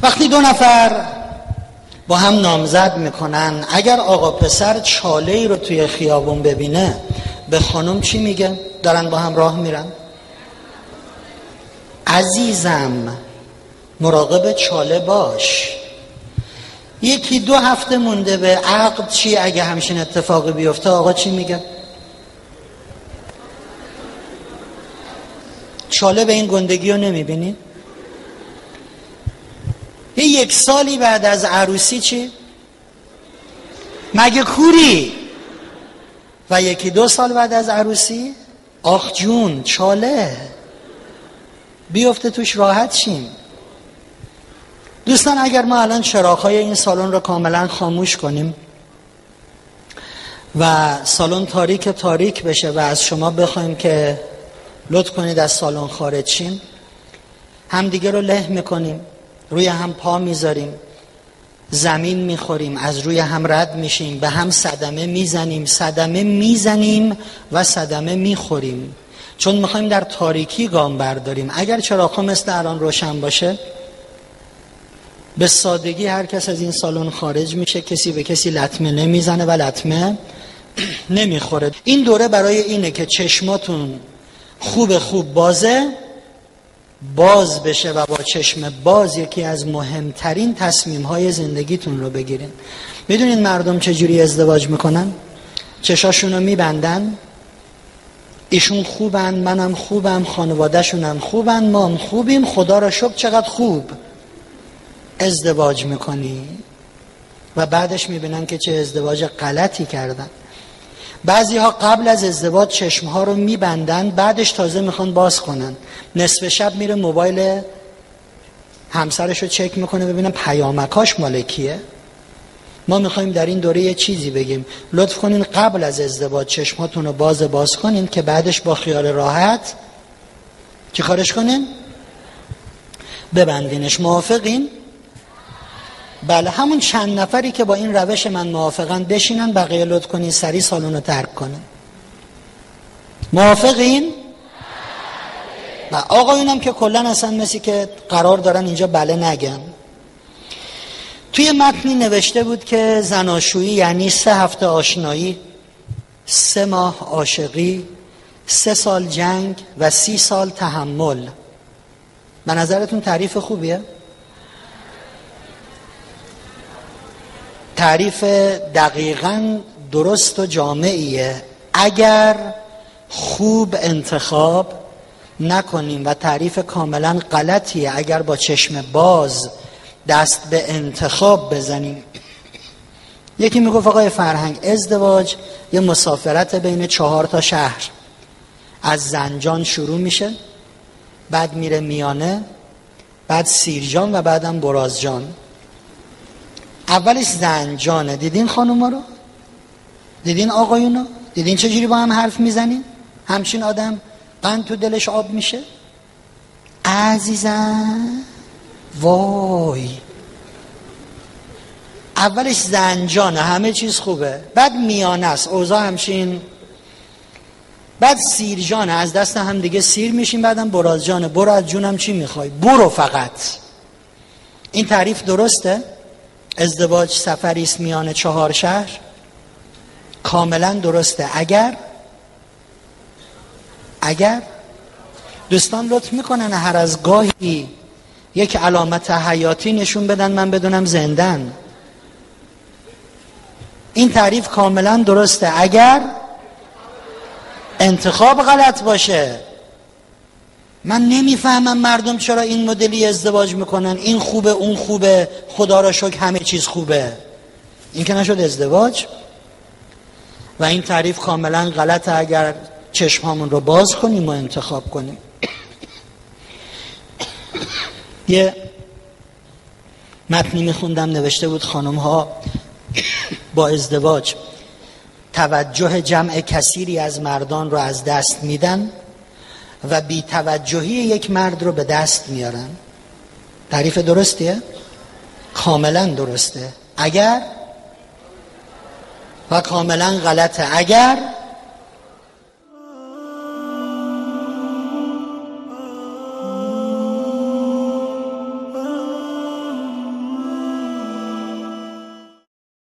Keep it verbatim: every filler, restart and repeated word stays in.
وقتی دو نفر با هم نامزد میکنن، اگر آقا پسر چاله‌ای رو توی خیابون ببینه به خانم چی میگه؟ دارن با هم راه میرن، عزیزم مراقب چاله باش. یکی دو هفته مونده به عقد، چی اگه همچین اتفاقی بیفته آقا چی میگه؟ چاله به این گندگی رو نمیبینی؟ یه یک سالی بعد از عروسی چی؟ مگه کوری؟ و یکی دو سال بعد از عروسی آخ جون چاله بیفته توش راحت شیم. دوستان اگر ما الان چراغ‌های این سالن رو کاملا خاموش کنیم و سالن تاریک تاریک بشه و از شما بخوایم که لطف کنید از سالن خارج شیم، هم دیگه رو له میکنیم، روی هم پا میذاریم، زمین میخوریم، از روی هم رد میشیم، به هم صدمه میزنیم صدمه میزنیم و صدمه میخوریم، چون میخوایم در تاریکی گام برداریم. اگر چراغ‌ها مثل الان روشن باشه به سادگی هر کس از این سالن خارج میشه، کسی به کسی لطمه نمیزنه و لطمه نمیخوره. این دوره برای اینه که چشماتون خوب خوب بازه باز بشه و با چشم باز یکی از مهمترین تصمیم‌های زندگیتون رو بگیرین. میدونین مردم چجوری ازدواج میکنن؟ چشاشون رو میبندن، ایشون خوبن، منم خوبم، خانواده‌شونم خوبن، ما هم خوبیم، خدا را شکر چقدر خوب. ازدواج میکنی و بعدش میبینن که چه ازدواج غلطی کردن. بعضی ها قبل از ازدواج چشمها رو میبندن، بعدش تازه میخوان باز کنن. نصف شب میره موبایل همسرش رو چک میکنه ببینن پیامکاش مال کیه. ما میخوایم در این دوره یه چیزی بگیم، لطف کنین قبل از ازدواج چشماتون رو باز باز کنین که بعدش با خیال راحت چی کارش کنین؟ ببندینش. موافقین؟ بله، همون چند نفری که با این روش من موافقن بشینن، بقیه لطف کنین سری سالن رو ترک کنن. موافقین؟ و آقایونم که کلن اصلا مثل که قرار دارن اینجا بله نگن. توی متنی نوشته بود که زناشویی یعنی سه هفته آشنایی، سه ماه عاشقی، سه سال جنگ و سی سال تحمل. به نظرتون تعریف خوبیه؟ تعریف دقیقاً درست و جامعیه اگر خوب انتخاب نکنیم، و تعریف کاملا غلطیه اگر با چشم باز دست به انتخاب بزنیم. یکی میگفت آقای فرهنگ ازدواج یه مسافرت بین چهار تا شهر، از زنجان شروع میشه، بعد میره میانه، بعد سیرجان و بعدم برازجان. اولش زنجانه. دیدین خانوما رو؟ دیدین آقایونو؟ دیدین چجوری با هم حرف میزنین؟ همچین آدم قند تو دلش آب میشه؟ عزیزم وای، اولش زنجانه، همه چیز خوبه، بعد میانه است، اوضاع همچین، بعد سیرجانه، از دست هم دیگه سیر میشیم، بعدم برازجانه، برو از جونم چی میخوای؟ برو فقط. این تعریف درسته؟ ازدواج سفری است میان چهار شهر؟ کاملا درسته اگر اگر دوستان لطف میکنن هر از گاهی یک علامت حیاتی نشون بدن من بدونم زندن. این تعریف کاملا درسته اگر انتخاب غلط باشه. من نمیفهمم مردم چرا این مدلی ازدواج میکنن، این خوبه اون خوبه، خدا را شکر همه چیز خوبه. این که نشد ازدواج. و این تعریف کاملا غلطه اگر چشمامون رو باز کنیم و انتخاب کنیم. یه متنی میخوندم نوشته بود خانم ها با ازدواج توجه جمع کثیری از مردان رو از دست میدن و بی توجهی یک مرد رو به دست میارن. تعریف درستیه؟ کاملا درسته اگر، و کاملا غلطه اگر